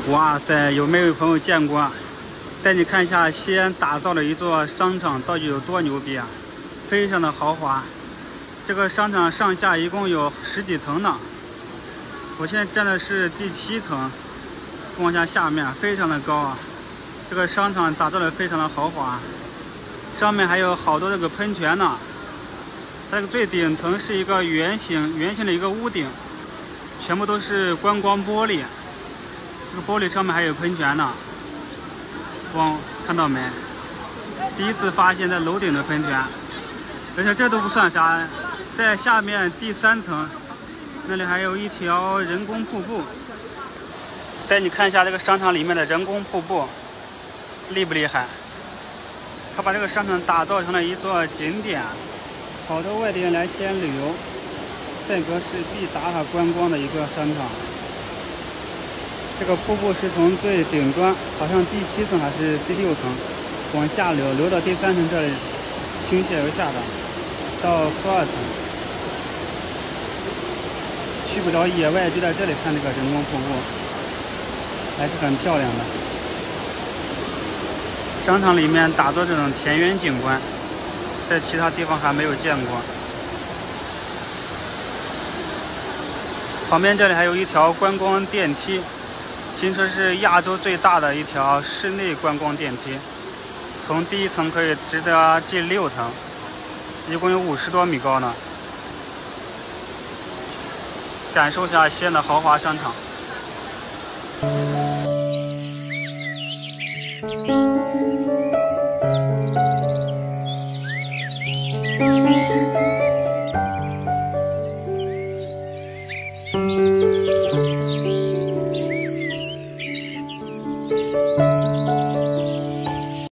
哇塞，有没有朋友见过？带你看一下西安打造的一座商场到底有多牛逼啊！非常的豪华。这个商场上下一共有10几层呢。我现在站的是第7层，望向下面非常的高啊。这个商场打造的非常的豪华，上面还有好多这个喷泉呢。它这个最顶层是一个圆形的一个屋顶，全部都是观光玻璃。这个玻璃上面还有喷泉呢，看到没？第一次发现在楼顶的喷泉，而且这都不算啥，在下面第3层，那里还有一条人工瀑布。带你看一下这个商场里面的人工瀑布，厉不厉害？他把这个商场打造成了一座景点，好多外地人来西安旅游，在格是必打卡观光的一个商场。这个瀑布是从最顶端，好像第7层还是第6层，往下流到第3层这里倾泻而下的，到负2层。去不着野外，就在这里看这个人工瀑布，还是很漂亮的。商场里面打造这种田园景观，在其他地方还没有见过。旁边这里还有一条观光电梯。听说是亚洲最大的一条室内观光电梯，从第1层可以直达进6层，一共有50多米高呢。感受一下西安的豪华商场。